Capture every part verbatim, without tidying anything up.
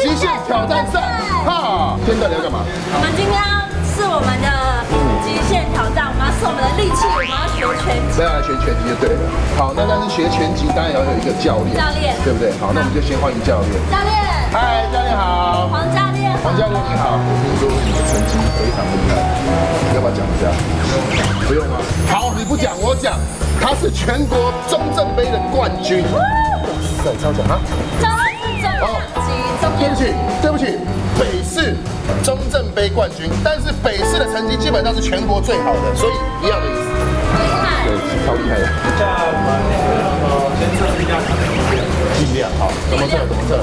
极限挑战赛，哈！今天到底要干嘛？ 我们今天要是我们的极限挑战，我们要试我们的力气，我们要学拳击。 要来学拳击就对了。好，那但是学拳击当然要有一个教练， 教练， 对不对？好，那我们就先欢迎教练。 教练， 嗨，教练好。 黄教练， 黄教练你好。我听说你的成绩非常厉害，要不要讲一下？不用吗？好，你不讲我讲。他是全国中正杯的冠军。哇塞，超强啊！ 教练是中量级，中对不起，对不起，北市中正杯冠军，但是北市的成绩基本上是全国最好的，所以一样的意思。 厉害， 对，超厉害的。 叫把那个先测力量， 力量好，怎么测？怎么测？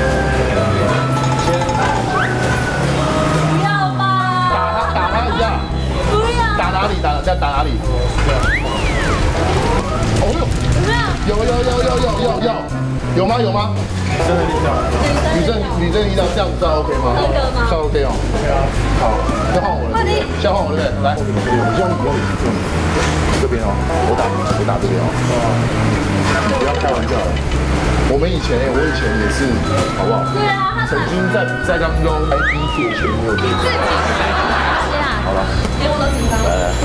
不要吧！ 打他，打他一下。 不要。 打哪里？打在打哪里？哦呦， 怎么样？ 有有有有有有有，有吗？有吗？ 真的力量， 女生女生力量这样子算 OK 吗？ 合格吗？ 算 OK 哦。好，要换我了。先换我对不对？来，用你用你用你这边哦，我打我打这边哦。不要开玩笑了。我们以前我以前也是，好不好？ 对啊，他曾经在比赛当中还比铁拳，你有对吗？好了， 连我都紧张。 来来。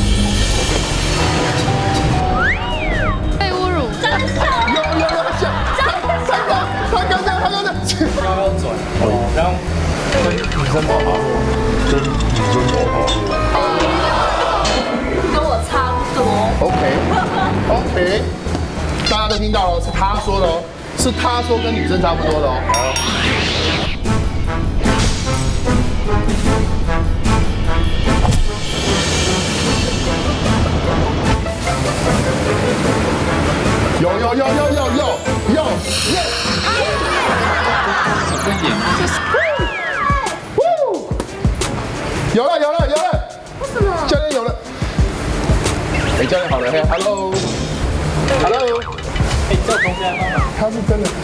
被侮辱，真的是。 有有有，想他他刚他刚刚他刚刚腰要转，然后跟女生跑跑， 跟女生跑跑。 跟我差不多。 OK OK， 大家都听到了，是他说的哦，是他说跟女生差不多的哦。有有有有有有有耶！有了有了有了！ 为什么？ 教练有了。哎，教练好了，嘿 ，Hello，Hello， 哎，这同学帮忙， 他是真的，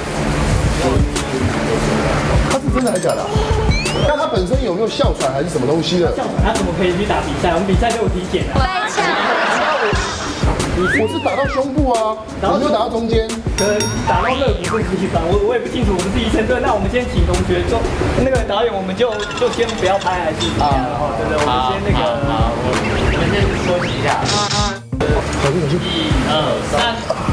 他是真的还是假的？那他本身有没有哮喘还是什么东西的？ 校长他怎么可以去打比赛？我们比赛都有体检的。 我是打到胸部啊，我没有打到中间。 可能打到肋骨是地方，我我也不清楚，我们是医生。对，那我们先请同学就那个导演，我们就就先不要拍，还是啊？对对，我们先那个，好，我们先休息一下。 小心小心！ 一二三，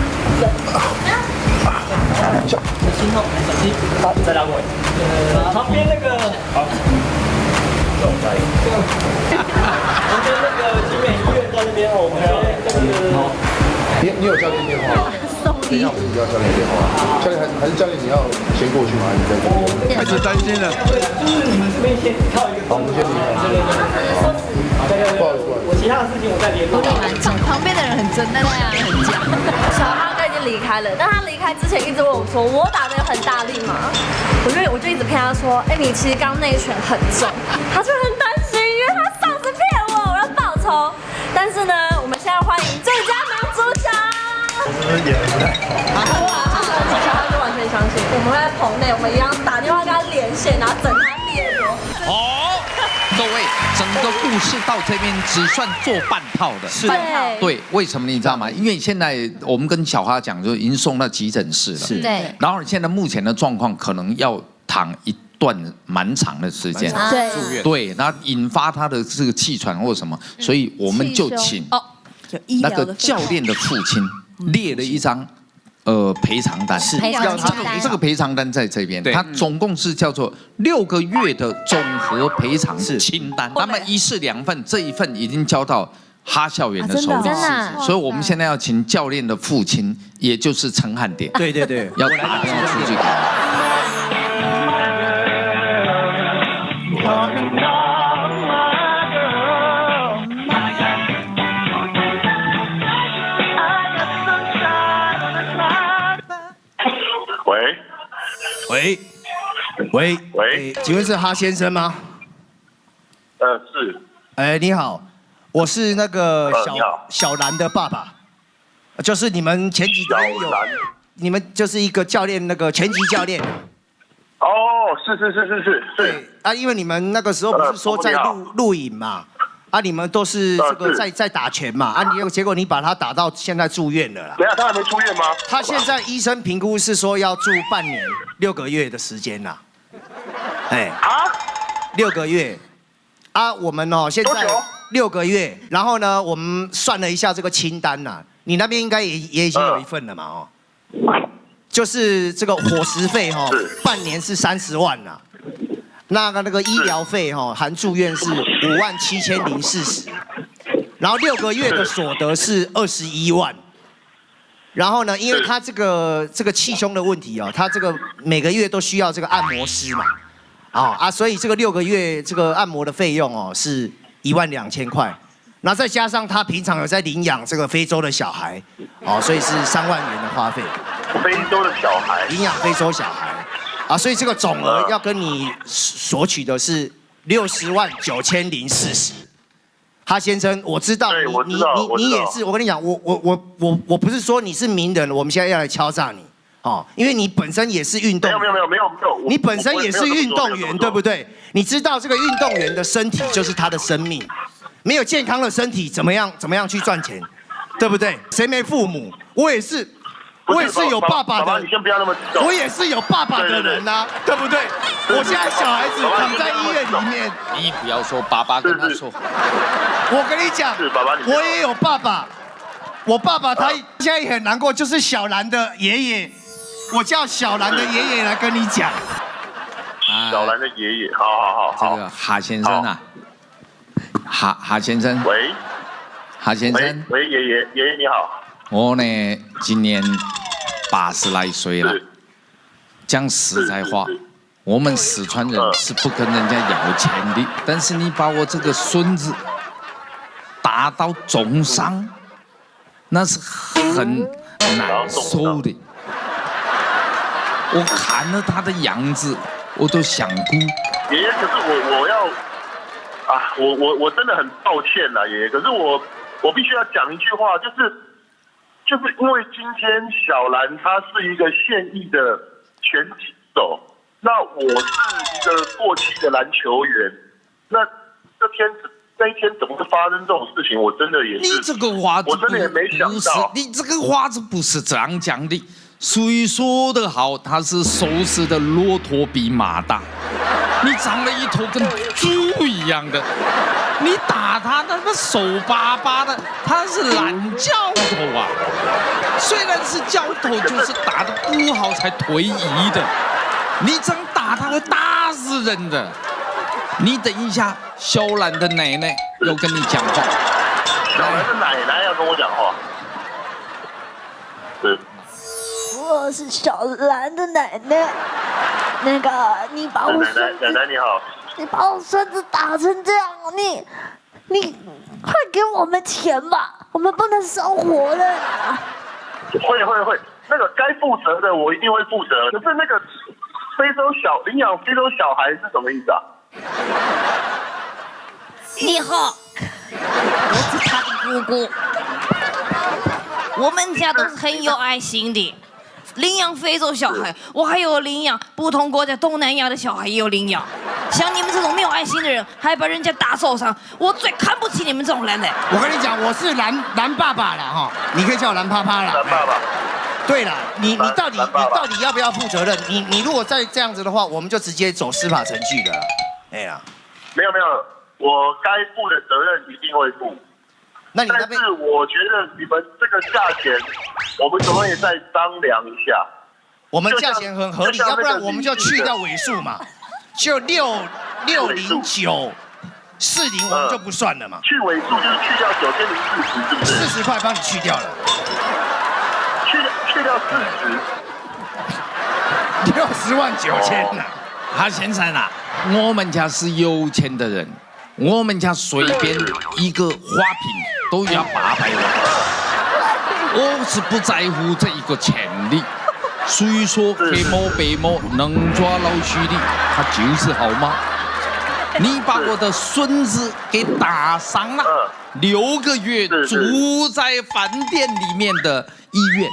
心痛，小心，再拉过来。呃，旁边那个，好，走来。旁边那个集美医院在那边哦，我们那个。 你你有教练电话？等一下，我们要教练电话。教练还还是教练，你要先过去吗？你在这边？ 开始担心了。 对，就是你们这边先靠一个。 好，我们先离开。 对对对。对对对。不好意思，我其他的事情我再联络。 蛮重，旁边的人很真，但是他很假。 小哈哥已经离开了，但他离开之前一直问我说：“我打的有很大力吗？”我就我就一直骗他说：“哎，你其实刚那一拳很重。”他就很担心，因为他上次骗我，我要报仇。但是呢，我们现在欢迎最佳男主角。 我们演的不太好。 小哈就完全相信，我们会在棚内，我们一样打电话跟他连线，然后整他脸哦。 哦，各位，整个故事到这边只算做半套的。 是。 对，为什么你知道吗？因为现在我们跟小哈讲，就已经送到急诊室了。 是。对。 然后现在目前的状况可能要躺一段蛮长的时间， 对。 对，然后引发他的这个气喘或什么，所以我们就请哦， 那个教练的父亲列了一张。呃，赔偿单是赔偿单， 这个赔偿单在这边，它总共是叫做六个月的总和赔偿清单。他们一式两份，这一份已经交到哈校园的手里，所以我们现在要请教练的父亲，也就是陈汉典， 对对对， 要打电话出去给他。 喂，喂喂，请问是哈先生吗？ 呃，是。 哎，你好，我是那个小、 呃、 小兰的爸爸，就是你们前几天有，你们就是一个教练，那个拳击教练。 哦，是是是是是是。 对啊，因为你们那个时候不是说在录录影嘛，啊，你们都是这个在在打拳嘛，啊，你结果你把他打到现在住院了啦。 等下他还没出院吗？ 他现在医生评估是说要住半年六个月的时间啦。 哎啊， 六个月啊，我们哦现在六个月，然后呢，我们算了一下这个清单呐、啊，你那边应该也也已经有一份了嘛哦，就是这个伙食费哈、哦，半年是三十万呐、啊，那个那个医疗费哈、哦，含住院是五万七千零四十，然后六个月的所得是二十一万。然后呢，因为他这个这个气胸的问题哦，他这个每个月都需要这个按摩师嘛，哦啊，所以这个六个月这个按摩的费用哦是一万两千块，然后再加上他平常有在领养这个非洲的小孩，哦，所以是三万元的花费。 非洲的小孩， 领养非洲小孩，啊，所以这个总额要跟你索取的是六十万九千零四十。哈先生，我知道你你你你也是，我跟你讲，我我我我我不是说你是名人，我们现在要来敲诈你，哦，因为你本身也是运动员， 没有没有没有没有， 你本身也是运动员，对不对？你知道这个运动员的身体就是他的生命，没有健康的身体，怎么样怎么样去赚钱，对不对？谁没父母？我也是。我也是有爸爸的， 你先不要那么激动。 我也是有爸爸的人呐，对不对？我现在小孩子躺在医院里面， 你不要说爸爸跟他说。 我跟你讲，我也有爸爸，我爸爸他现在也很难过，就是小兰的爷爷，我叫小兰的爷爷来跟你讲。 小兰的爷爷，好好好。 这个哈先生啊，哈哈先生。 喂。 哈先生。 喂，爷爷，爷爷你好。 我呢，今年八十来岁了。讲实在话，我们四川人是不跟人家要钱的。但是你把我这个孙子打到重伤，那是很难受的。我看了他的样子，我都想哭。 爷爷，可是我我要啊，我我我真的很抱歉啦，爷爷。可是我我必须要讲一句话，就是。就是因为今天小兰她是一个现役的拳击手，那我是一个过气的篮球员，那这天那一天怎么会发生这种事情？我真的也是， 你这个话我真的也没想到， 你这个话子不是这样讲的。谁说的好？他是瘦死的骆驼比马大，你长了一头跟猪一样的。你打他那个手巴巴的，他是懒教头啊！虽然是教头，就是打得不好才退役的。你这样打他会打死人的。你等一下，小兰的奶奶要跟你讲话。 小兰的奶奶要跟我讲话。是。 我是小兰的奶奶。那个，你把我奶奶奶奶你好。 你把我孙子打成这样，你你快给我们钱吧，我们不能生活了啦。 会会会，那个该负责的我一定会负责。可是那个非洲小领养非洲小孩是什么意思啊？ 你好，我是他的姑姑，我们家都是很有爱心的。领养非洲小孩，我还有领养不同国家东南亚的小孩也有领养。像你们这种没有爱心的人，还把人家打受伤，我最看不起你们这种人嘞！ 我跟你讲，我是蓝蓝爸爸啦哈，你可以叫我蓝啪啪啦。 蓝爸爸。 对了，你你到底你到底要不要负责任？你你如果再这样子的话，我们就直接走司法程序的了。哎呀， 没有没有，我该负的责任一定会负。 那你那边？但是我觉得你们这个价钱，我们可不可以再商量一下？ 我们价钱很合理，要不然我们就去掉尾数嘛，就六六零九四零，我们就不算了嘛。 去尾数就是去掉九千零四十，是不是？ 四十块帮你去掉了。 去去掉四十，六十万九千呐！ 哈先生啊，我们家是有钱的人。我们家随便一个花瓶都要八百万，我是不在乎这一个钱的。谁说黑猫白猫能抓老鼠的，他就是好猫。你把我的孙子给打伤了，六个月住在饭店里面的医院。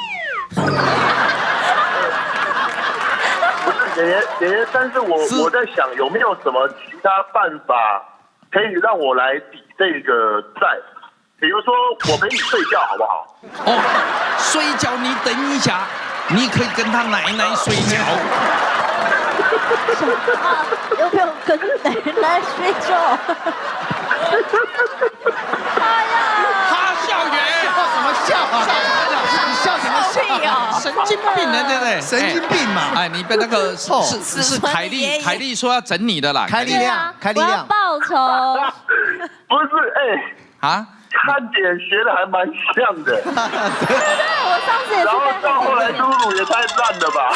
不是爷爷爷爷，但是我我在想有没有什么其他办法？可以让我来抵这个债，比如说我陪你睡觉好不好？ 哦，睡觉你等一下，你可以跟他奶奶睡觉。 啊，有没有跟奶奶睡觉？哎呀， 哈校园， 笑什么笑啊？你笑什么笑？ 神经病人，对不对？ 神经病嘛！ 哎，你被那个是是是凯莉，凯莉说要整你的啦。 开力量，开力我要量。 报仇。 不是，哎， 啊， 看点学的还蛮像的。 对对，我上次也是然后被到后来露露也太烂了吧？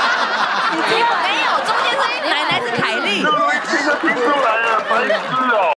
没有，中间是奶奶是凯莉。 露露一听就听出来了，白痴哦。